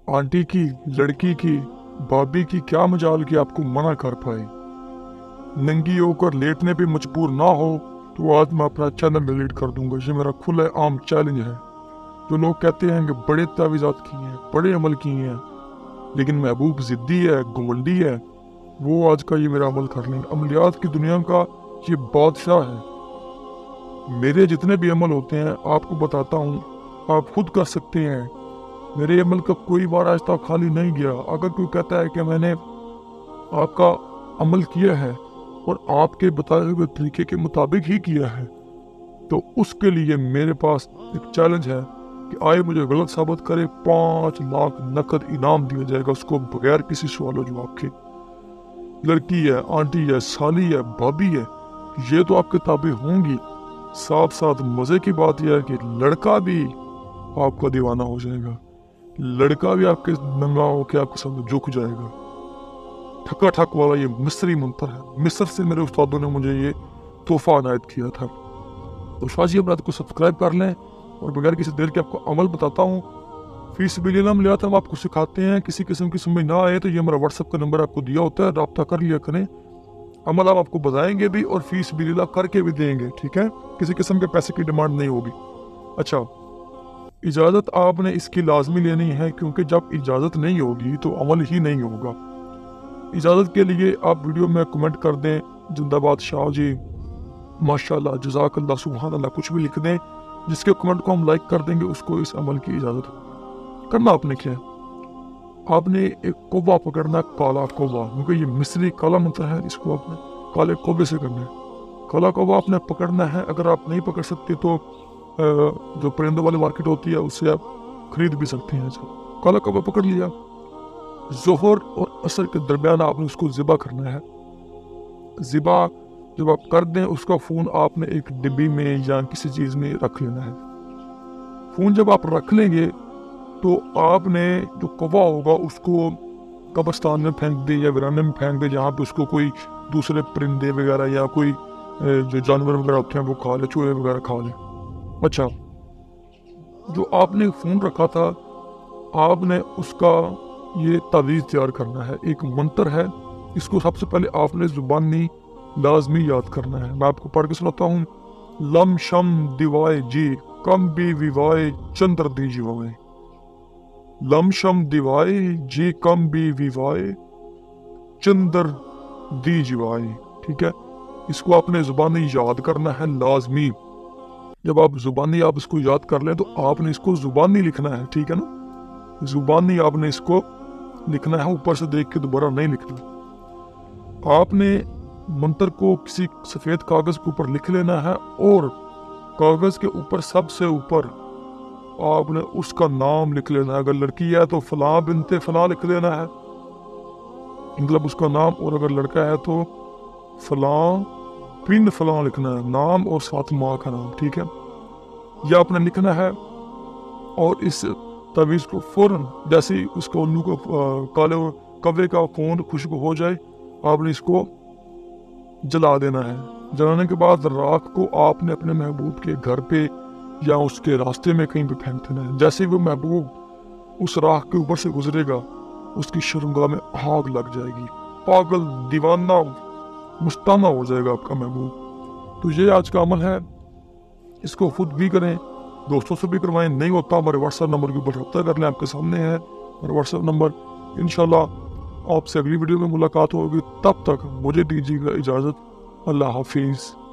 Aunty की, लड़की की, भाभी की क्या मजाल कि आपको मना कर पाए। नंगी होकर लेटने पे मजबूर ना हो तो आज मैं अपना चैनल डिलीट कर दूंगा। ये मेरा खुला आम चैलेंज है। जो लोग कहते हैं कि बड़े तावीज़ात किए हैं, बड़े अमल किए हैं, लेकिन महबूब ज़िद्दी है, घमंडी है, वो आज का ये मेरा अमल कर लेंगे। अमलियात की दुनिया का ये बादशाह है। मेरे जितने भी अमल होते हैं आपको बताता हूँ, आप खुद कर सकते हैं। मेरे अमल का कोई बार आज तक खाली नहीं गया। अगर कोई कहता है कि मैंने आपका अमल किया है और आपके बताए हुए तरीके के मुताबिक ही किया है, तो उसके लिए मेरे पास एक चैलेंज है कि आए मुझे गलत साबित करे, 5 लाख नकद इनाम दिया जाएगा उसको, बगैर किसी सवाल जवाब के। लड़की है, आंटी है, साली है, भाभी है, ये तो आपके ताबे होंगी। साथ साथ मजे की बात यह है कि लड़का भी आपका दीवाना हो जाएगा। लड़का भी आपके नंगा होकर आपके सामने झुक जाएगा। ठका ठक वाला ये मिस्री मंत्र है। मिस्र से मेरे उस्तादों ने मुझे ये तोहफा अनायत किया था। तो शाजी अपराध को सब्सक्राइब कर लें और बगैर किसी देर के आपको अमल बताता हूँ। फीस भी लेना मिला था, हम आपको सिखाते हैं। किसी किस्म की समझ ना आए तो ये हमारा व्हाट्सएप का नंबर आपको दिया होता है, रब्ता कर लिया करें। अमल हम आपको बताएंगे भी और फीस भी लीला करके भी देंगे, ठीक है। किसी किस्म के पैसे की डिमांड नहीं होगी। अच्छा, इजाज़त आपने इसकी लाजमी लेनी है, क्योंकि जब इजाज़त नहीं होगी तो अमल ही नहीं होगा। इजाज़त के लिए आप वीडियो में कमेंट कर दें, जिंदाबाद शाह जी, माशाल्लाह, जज़ाकल्लाह, सुभान अल्लाह, कुछ भी लिख दें। जिसके कमेंट को हम लाइक कर देंगे उसको इस अमल की इजाज़त होगी। करना आपने क्या है, आपने एक कौवा पकड़ना, काला कौवा, क्योंकि ये मिस्री काला मंत्र है, इसको आपने काले कौवे से करना है। काला कौवा आपने पकड़ना है। अगर आप नहीं पकड़ सकते तो जो परिंदों वाली मार्केट होती है उससे आप खरीद भी सकते हैं। काला कौवा पकड़ लिया, जोहर और असर के दरमियान आपने उसको ज़िबा करना है। ज़िबा जब आप कर दें, उसका फ़ोन आपने एक डिब्बी में या किसी चीज़ में रख लेना है। फ़ोन जब आप रख लेंगे तो आपने जो कौवा होगा उसको कब्रिस्तान में फेंक दे या वीराने में फेंक दे, जहाँ पे उसको कोई दूसरे परिंदे वगैरह या कोई जो जानवर वगैरह होते हैं वो खा ले, चूहे वगैरह खा ले। अच्छा, जो आपने फ़ोन रखा था, आपने उसका ये तावीज़ तैयार करना है। एक मंत्र है, इसको सबसे पहले आपने ज़ुबानी लाजमी याद करना है। मैं आपको पढ़ के सुनाता हूँ। लम शम दिवाए जी, कम भी विवाए, चंद्र दी जीवाए। लम शम दिवाए जी, कम भी विवाए, चंद्र दी जीवाए। ठीक है, इसको आपने ज़ुबानी याद करना है लाजमी। जब आप ज़ुबानी आप इसको याद कर लें तो आपने इसको ज़ुबानी लिखना है, ठीक है ना। ज़ुबानी आपने इसको लिखना है, ऊपर से देख के दोबारा नहीं लिखना। आपने मंत्र को किसी सफ़ेद कागज़ के ऊपर लिख लेना है और कागज़ के ऊपर सबसे ऊपर आपने उसका नाम लिख लेना है। अगर लड़की है तो फलां बिनते फलां लिख लेना है, मतलब उसका नाम, और अगर लड़का है तो फलां बिन फलां लिखना है, नाम और साथ माँ का नाम, ठीक है। यह आपने लिखना है और इस तवीज़ को फ़ौरन जैसे ही उसको उल्लू को काले कौवे का फ़ोन खुशबू हो जाए, आपने इसको जला देना है। जलाने के बाद राख को आपने अपने महबूब के घर पे या उसके रास्ते में कहीं पे फेंक देना है। जैसे ही वो महबूब उस राख के ऊपर से गुजरेगा, उसकी शर्मगाह में आग लग जाएगी। पागल, दीवाना, मुस्ताना हो जाएगा आपका महबूब। तो ये आज का अमल है, इसको खुद भी करें, दोस्तों से भी करवाएं। नहीं होता हमारे व्हाट्सएप नंबर के ऊपर रब्ता कर लें, आपके सामने है और व्हाट्सएप नंबर। इंशाल्लाह आपसे अगली वीडियो में मुलाकात होगी। तब तक मुझे दीजिएगा इजाज़त। अल्लाह हाफिज़।